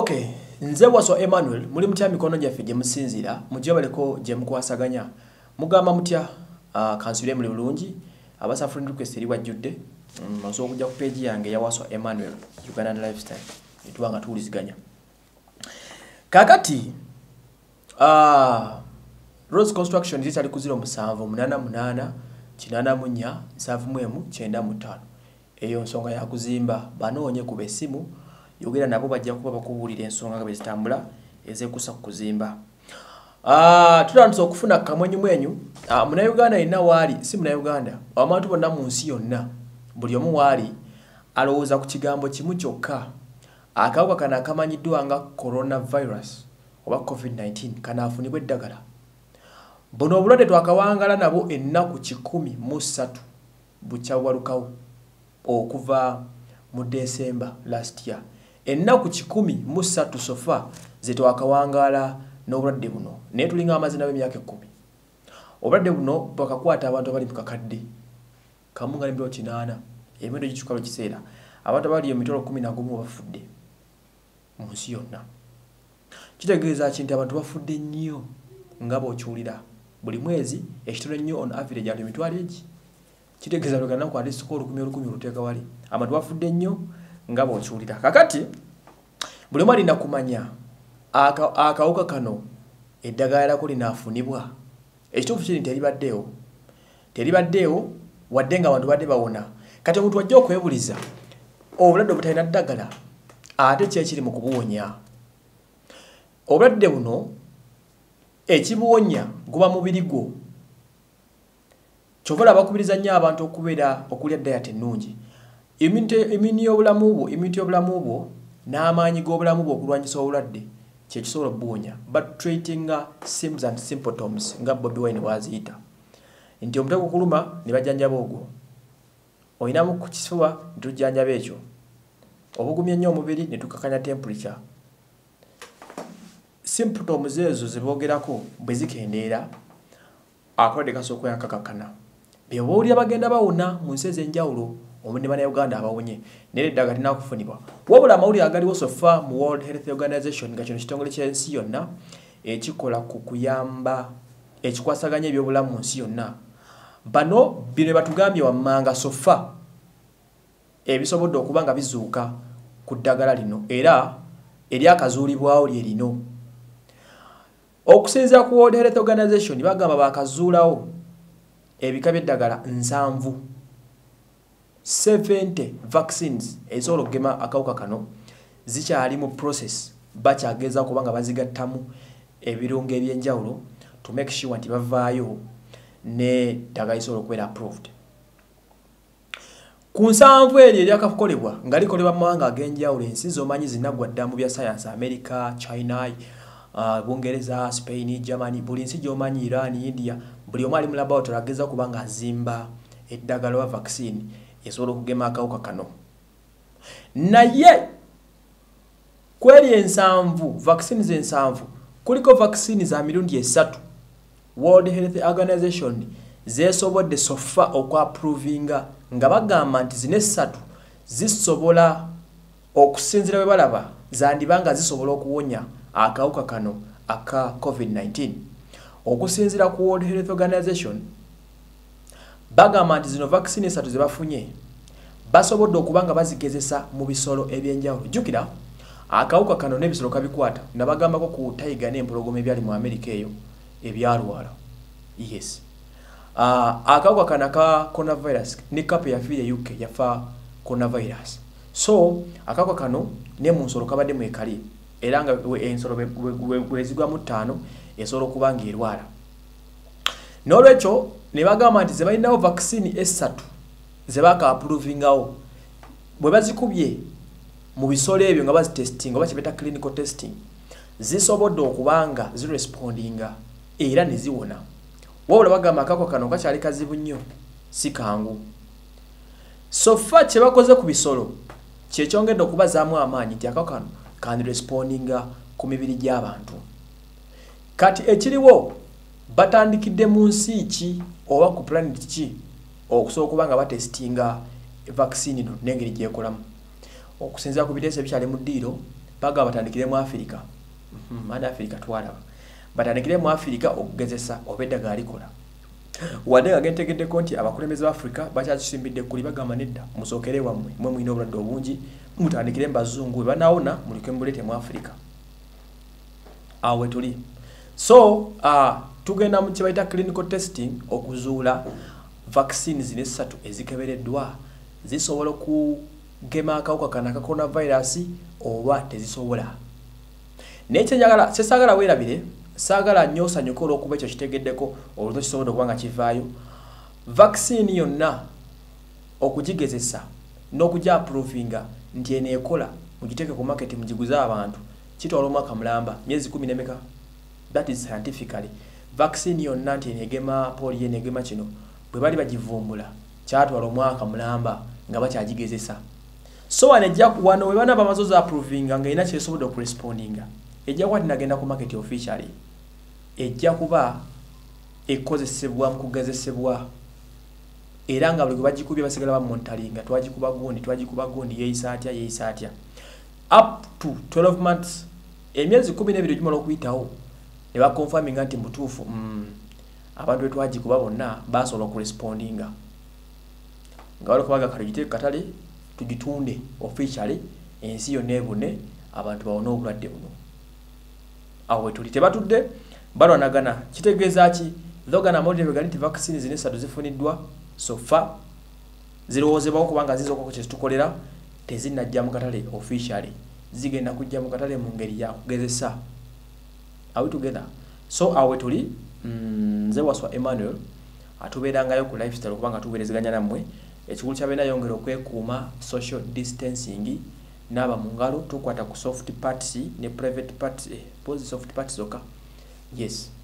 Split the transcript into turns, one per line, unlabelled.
Okay, nze waso Emmanuel muli mutya mikono gyaffe gye musinzira mujje baleko gye mukwasaganya mugamba mutya kansule muli bulungi abasa friend request eri wajjudde maso okujja ku page yange ya waso Emmanuel Ugandan lifestyle etubanga tuuliziganya kakati Rose Construction zitali ku 0788 884 795 eyo nsonga ya kuzimba banoonye ku besimu yogera nabo bajja kuba bakubuulira ensonga nga bezitambula ezekusa kuzimba. Tutandise okufuna kamwenyu mwenyu muna Uganda ina wali si muna Uganda abantu bonna mu nsi yonna buli omu wali alowooza ku kigambo kimu kyokka akawuka kana akamanyiddwa nga coronavirus oba COVID-19 kanaafunibwa eddagala. Buno obulwadde twakawangala nabo ennaku 103 bukyawalukawo okuva mu December last year. Ennaku 103 sofa ze twakawangala n'obulwadde buno naye tulinga amazina b'emyaka 10. Obulwadde buno bwakakwata abantu abali mu kakadde kamu nga n'emiro 8 emendo gikukalo kiseera abantu abali emitolo 11 bafudde mu nsi yonna. Kitegeeza kinti abantu bafudde nnyo nga bw'okiwulira buli mwezi ekitolo nnyo on average abantu emitwalo egi. Kitegeeza lugana ku ati sikoolu 10 luteeka wali abantu bafudde nnyo nga bw'okiwulira. Kakati buli omu alina kumanya akawuka kano eddagala lako linaafunibwa. Ekituufu kiri teribaddeewo wadde nga abantu badde bawona. Kati omuntu wajja okwebuliza obulwadde obutalina ddagala ate ki ekiri mu kubuwonya. Obulwadde buno ekibuwonya guba mubiri gwo. Kyova bakubiriza nnyo abantu okubeera okulya diet ennungi. Immunity y'obulamu bwo n'amaanyi g'obulamu bwo okulwanyisa obulwadde kye kisobola obbuwonya. But treating symptoms and symptoms nga Bobi Wine bw'aziyita. Nti omutwe kuluma ne bajjanjaba ogwo. Oyinamu ku kifuba ne tujjanjaba ekyo. Obugumye nnyo omubiri ne tukakanya temperature. Symptoms ezo ze boogerako bwe zikendeera akolwadde kasooka yakakakana. Bw'owulira bagenda bawona mu nsi ez'enjawulo omudde bana Uganda abawonye naye eddagala linaakufunibwa. Wabula amawulire agaliwo sofa mu World Health Organization nga kino kitongole ky'ensi yonna ekikola ku kuyamba ekikwasaganya ebyobulamu mu nsi yonna. Bano bino batugambye wammanga sofa ebisobodde okuba nga bizuuka ku ddagala lino era eryakazuulibwawo lye lino. Okusinziira ku World Health Organization bagamba bakazuulawo ebika by'eddagala 70 vaccines ezisobola okugema akawuka kano zikyali mu process bakyageza kubanga bazigattamu ebirungo ebyenjawulo to make sure nti bavaayo ne ddagala lisobola okubeera approved. Ku nsanvu eryo eryakakolebwa nga likolebwa mu mawanga ag'enjawulo ensi z'omanyi zinaggwa dda mu bya science America, China, Bungereza, Spain, Germany, buli nsi gy'omanyi Iran, India, buli omu ali mu laboratory ageza kuba nga azimba eddagala wa vaccine esobola okugema akawuka kano. Naye kweri ensanvu vaccines ensanvu kuliko vaccine za mirundi 3 World Health Organization zesobodde sofa okwaprovinga nga bagamba nti zine 3 zisobola okusinzira bwe balaba zandibanga zisobola okuwonya akawuka kano aka COVID-19. Okusinzira ku World Health Organization bagamba nti zino vaccine 3 ze bafunye basobodde okubanga bazigezesa mu bisolo ebyenjawulo. Jukira akawuka kano n'ebisolo kabikwata nabagambako ku tiger n'empologoma ebyali mu America eyo ebyalwala. Yes. Akawuka kana ka coronavirus ne kape yafiire UK yafa coronavirus. So akawuka kano ne mu nsolo kabadde mu ekali era nga ensolo bwezigwa mu 5 esobola okubanga erwala. N'olwekyo ne bagamba nti ze balinawo vaccine 3 ze baka-approvingawo bwe bazikubye mu bisolo ebyo nga bazitestinga oba kibeta clinical testing zisobodde okubanga zirespondinga era ne ziwona. Wabula bagamba akako kano kakyali kazibu nnyo si kangu. Sofa kye bakoze ku bisolo kye kyongedde okubazaamu amaanyi nti akako kano kandi respondinga ku mibiri gy'abantu. Kati ekiriwo batandikidde mu nsi ki oba ku planet ki okusobola okubanga batestinga vaccine no n'engeri gyekolamu. Okusinziira ku biteeso ebikyali mu ddiiro baga batandikire mu Africa mana Africa twalaba batandikire mu Africa okugezesa obedda galikola wadde agentegedde konti abakulembeze ba Africa bakyakisimbidde kuli bagamba nedda musokere wamwe mwe mwino obulwadde obungi mutandikire mbazungu banaona mulikembulete mu Africa awe tuli so tugenda mu kibaita clinical testing okuzuula vaccines nesatu ezikebereddwa zisobola okugema akawuka kana ka coronavirus oba tezisobola nekyenjagala sesagala weerabire sagala nyosa nyokolo okuba ekyo kitegeddeko olwo kisobola okubanga kivaayo vaccine yonna okugigezesa n'okujja approvinga nti eneekola mugiteeke ku market mugiguza abantu kitwala omwaka mulamba myezi 10 nemeka that is scientifically vaccine yonna nti eneegema polio eneegema kino bwe bali bagivumbula kyatwala omwaka mulamba nga bakyagigezesa so wano we bana bamazoza approvinga nga ina kyesobodde okurespondinga ejja kwati nagenda ku market officially ejja kuba ekozesebwa mu kugezesebwa era nga buli gwe bagikubye basigala bamontalinga twagikuba gundi yeeyisa atya up to 12 months emyezi 12 gimala okuyitawo ne bakonfaminga nti mutuufu abantu betwagikuba bonna basobola okurespondinga nga wali kubaga kale katale tugitunde officially ensi yonna ebune abantu bawona obulwadde buno awo tuli tebatudde balwanagana kitegeeza ki dhogana model begali nti vaccines zinesatu zifuniddwa so far zirowoozebwawo kubanga zizooko kye tukolera tezinnajja mu katale officially zigenda kujja mu katale mu ngeri ya kugezesa awe together so awe tuli nze waswa Emmanuel atubeerangayo ku lifestyle kubanga tuweerezeganya nammwe ekikulu kyabeera yongera okwekuuma social distancing n'aba mu ngalo tukwata ku soft parts ne private parts soft parts zoka yes